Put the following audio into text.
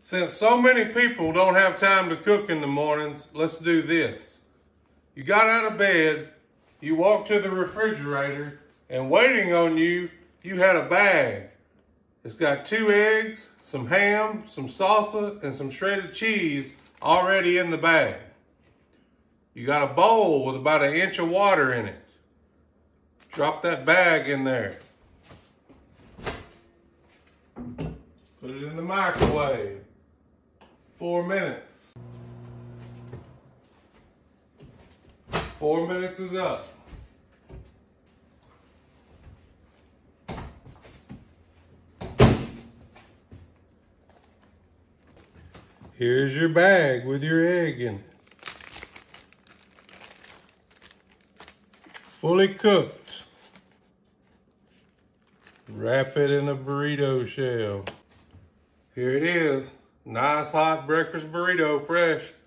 Since so many people don't have time to cook in the mornings, let's do this. You got out of bed, you walked to the refrigerator, and waiting on you, you had a bag. It's got 2 eggs, some ham, some salsa, and some shredded cheese already in the bag. You got a bowl with about 1 inch of water in it. Drop that bag in there. Put it in the microwave. 4 minutes. 4 minutes is up. Here's your bag with your egg in it. Fully cooked. Wrap it in a burrito shell. Here it is. Nice hot breakfast burrito, fresh.